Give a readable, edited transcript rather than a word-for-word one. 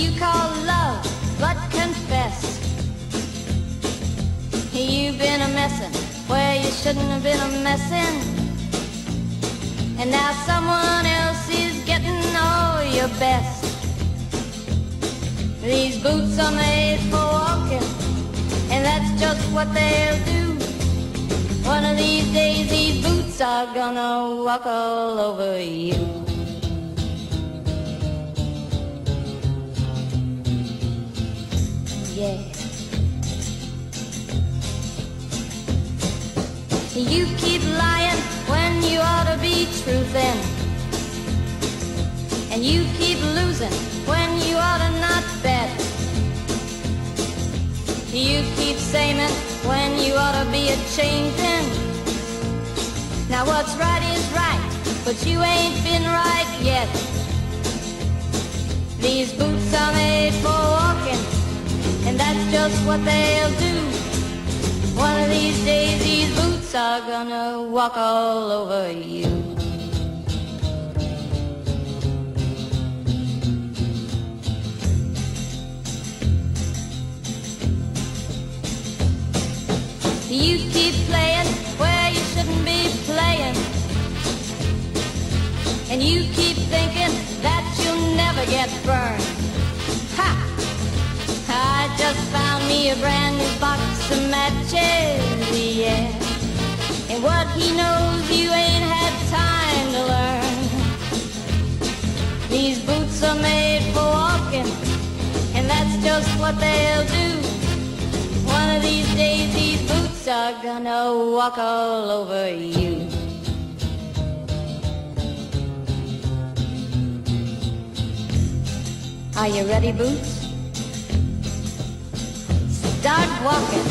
you call love, but confess you've been a messin' where you shouldn't have been a messin', and now someone else is getting all your best. These boots are made for walking, and that's just what they'll do. One of these days these boots are gonna walk all over you. Yeah. You keep lying when you ought to be truthin', and you keep losing when you ought to not bet. You keep saying when you ought to be a-changin'. Now what's right is right, but you ain't been right yet. These boots are made for walking, and that's just what they'll do. One of these days these boots are gonna walk all over you. You keep playing where you shouldn't be playing, and you keep thinking that you'll never get burned. Ha! I just found me a brand new box of matches, yeah. And what he knows you ain't had time to learn. These boots are made for walking, and that's just what they'll do. One of these days these boots are gonna walk all over you. Are you ready, Boots? Start walking.